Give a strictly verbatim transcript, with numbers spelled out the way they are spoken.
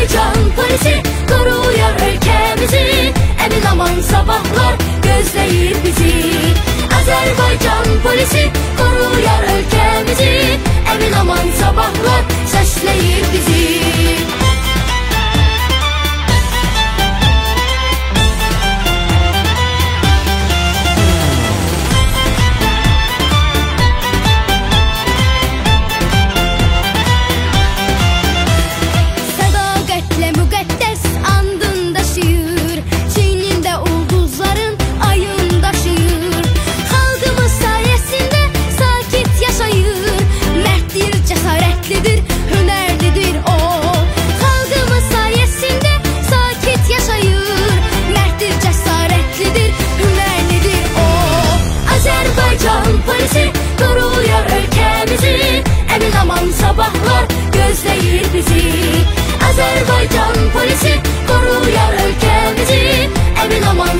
Azerbaycan polisi koruyor ülkemizi, emin aman sabahlar gözleyir bizi. Azerbaycan polisi koruyor ülkemizi, emin aman sabahlar səsləyir bizi. Polisi koruyor ülkemizi, emin aman sabahlar gözleyir bizi. Azerbaycan polisi koruyor ülkemizi, emin aman